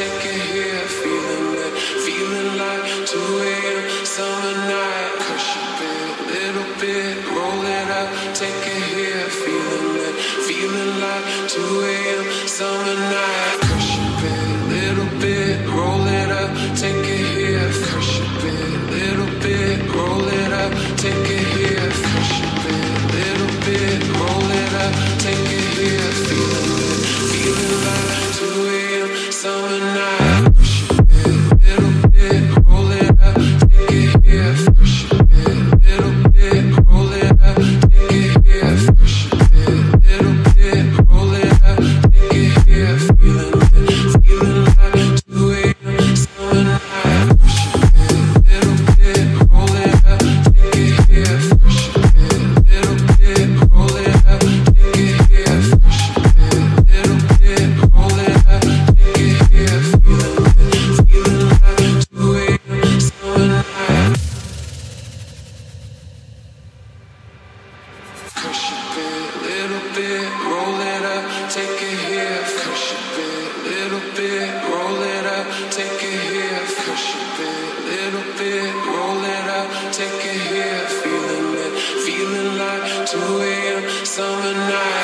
take it here, feeling like 2 a.m. summer night. Crush a bit, little bit, roll it up, take it here, feeling like 2 a.m. summer night. Crush a bit, little bit, roll it up, take it here. Crush a bit, little bit, roll it up, take it here. Crush a bit, little bit, roll it up, take it here. Feeling like 2 a.m. summer night. Crush a bit, little bit, roll it up, take it here. Crush a bit, little bit, roll it up, take it here. Crush a bit, little bit, roll it up, take it here. Feeling like 2 a.m. summer night. Crush a bit, little bit, roll it up, take it here. Crush a bit, little bit, roll it up, take it here. Crush a bit, little bit, roll it up, take it here. Feeling like 2 a.m. summer night. Crush a bit, little bit, roll it up, take it here. Crush a bit, little bit, roll it up, take it here. Crush a bit, little bit, roll it up, take it here. Feeling like 2 a.m. summer night.